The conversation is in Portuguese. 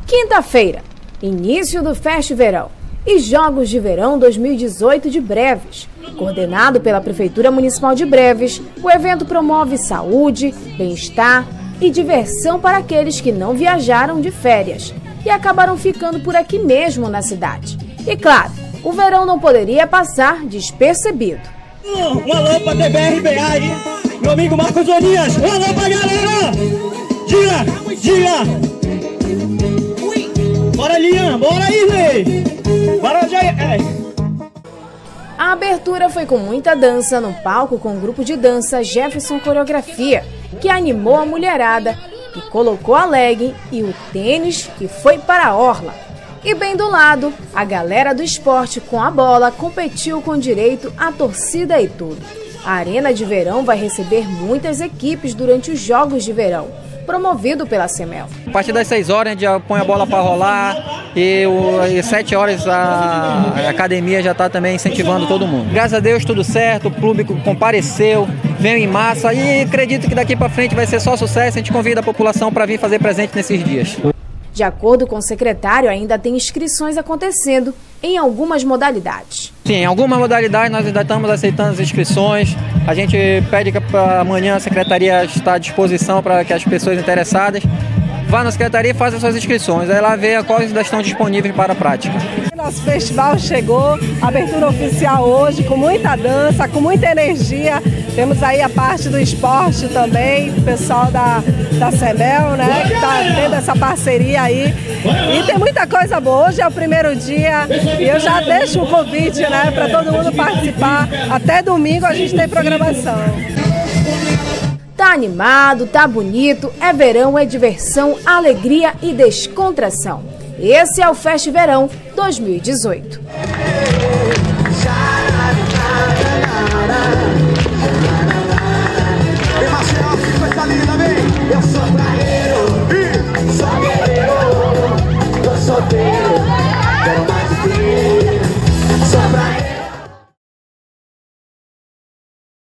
Quinta-feira, início do Fest Verão e Jogos de Verão 2018 de Breves. Coordenado pela Prefeitura Municipal de Breves, o evento promove saúde, bem-estar e diversão para aqueles que não viajaram de férias e acabaram ficando por aqui mesmo na cidade. E claro, o verão não poderia passar despercebido. Um alô pra TBRBA aí, meu amigo Marcos Onias. Um alô pra galera! Diga! Bora, Lian! Bora aí, Lei! Bora, Jair! A abertura foi com muita dança no palco com o grupo de dança Jefferson Coreografia, que animou a mulherada e colocou a legging e o tênis que foi para a orla. E bem do lado, a galera do esporte com a bola competiu com direito à torcida e tudo. A Arena de Verão vai receber muitas equipes durante os Jogos de Verão, promovido pela CEMEL. A partir das 6 horas a gente põe a bola para rolar e às 7 horas a academia já está também incentivando todo mundo. Graças a Deus tudo certo, o público compareceu, veio em massa e acredito que daqui para frente vai ser só sucesso. A gente convida a população para vir fazer presente nesses dias. De acordo com o secretário, ainda tem inscrições acontecendo em algumas modalidades. Sim, em algumas modalidades nós ainda estamos aceitando as inscrições. A gente pede que para amanhã a secretaria está à disposição para que as pessoas interessadas vá na secretaria e façam suas inscrições. Aí lá vê quais ainda estão disponíveis para a prática. Nosso festival chegou, abertura oficial hoje, com muita dança, com muita energia. Temos aí a parte do esporte também, o pessoal da CEMEL, né, que está tendo essa parceria aí. E tem muita coisa boa. Hoje é o primeiro dia e eu já deixo um convite, né, para todo mundo participar. Até domingo a gente tem programação. Tá animado, tá bonito, é verão, é diversão, alegria e descontração. Esse é o Fest Verão 2018.